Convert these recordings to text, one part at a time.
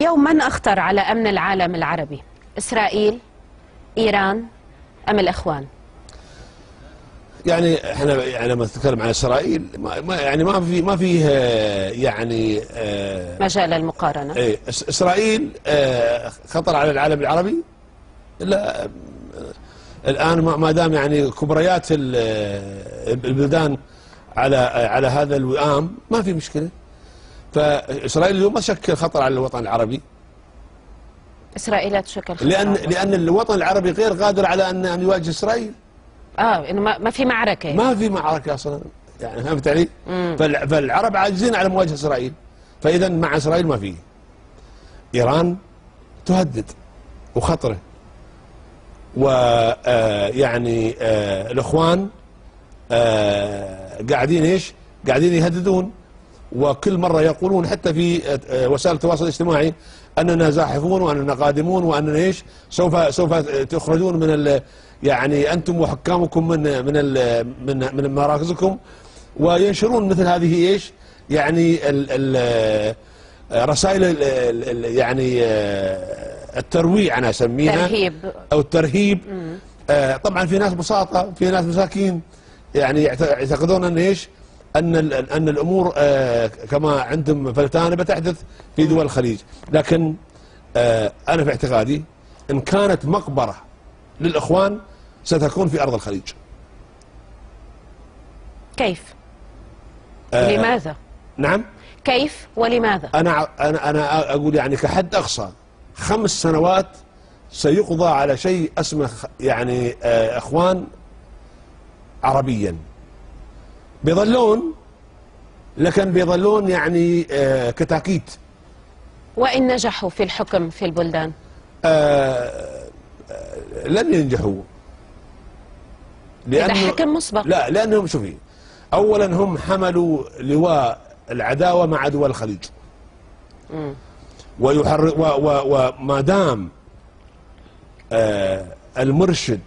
اليوم من أخطر على أمن العالم العربي؟ إسرائيل، إيران، أم الإخوان؟ يعني احنا لما نتكلم عن اسرائيل ما فيه يعني مجال المقارنة. ايه اسرائيل خطر على العالم العربي. لا الان ما دام يعني كبريات البلدان على هذا الوئام ما في مشكله. فاسرائيل اليوم ما تشكل خطر على الوطن العربي. إسرائيل لا تشكل خطر لان الوطن العربي غير قادر على ان يواجه اسرائيل. انه ما في معركة. ما في معركة اصلا، يعني فهمت علي؟ فالعرب عاجزين على مواجهة اسرائيل، فاذا مع اسرائيل ما في. ايران تهدد وخطره، ويعني الاخوان قاعدين يهددون، وكل مرة يقولون حتى في وسائل التواصل الاجتماعي اننا زاحفون واننا قادمون واننا سوف تخرجون من يعني انتم وحكامكم من مراكزكم، وينشرون مثل هذه يعني رسائل يعني الترويع انا اسميها، ترهيب او الترهيب. طبعا في ناس بساطة، في ناس مساكين يعني يعتقدون ان الامور كما عندهم فلتانه بتحدث في دول الخليج. لكن انا في اعتقادي ان كانت مقبره للاخوان ستكون في ارض الخليج. كيف؟ لماذا؟ نعم، كيف ولماذا؟ انا اقول يعني كحد اقصى 5 سنوات سيقضى على شيء اسمه يعني اخوان عربيا. بيظلون يعني كتاكيت. وإن نجحوا في الحكم في البلدان؟ لن ينجحوا، إذا حكم مسبق. لا، لأنهم شوفي، أولا هم حملوا لواء العداوة مع دول الخليج، وما دام المرشد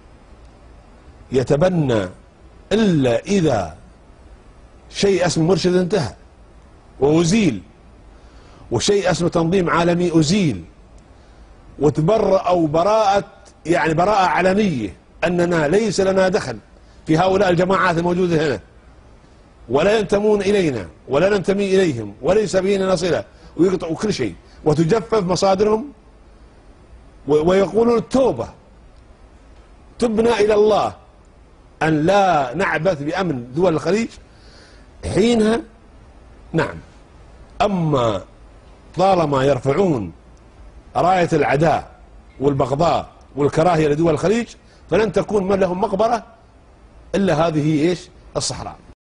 يتبنى إلا إذا شيء اسمه مرشد انتهى وأزيل، وشيء اسمه تنظيم عالمي أزيل، وتبرأوا براءة يعني براءة علنية أننا ليس لنا دخل في هؤلاء الجماعات الموجودة هنا، ولا ينتمون إلينا ولا ننتمي إليهم وليس بيننا صلة، ويقطعوا كل شيء وتجفف مصادرهم، ويقولون التوبة تبنى إلى الله أن لا نعبث بأمن دول الخليج. حينها نعم. أما طالما يرفعون راية العداء والبغضاء والكراهية لدول الخليج فلن تكون من لهم مقبرة إلا هذه الصحراء.